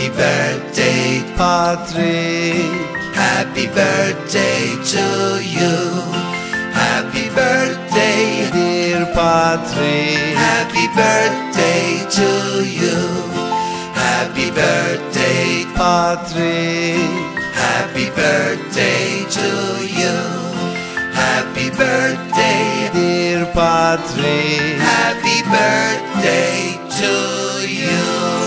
Happy birthday, Patrik. happy birthday to you. Happy birthday, Dear Patrik. happy birthday to you. Happy birthday, Patrik. happy birthday to you. Happy birthday, Dear Patrik. happy birthday to you.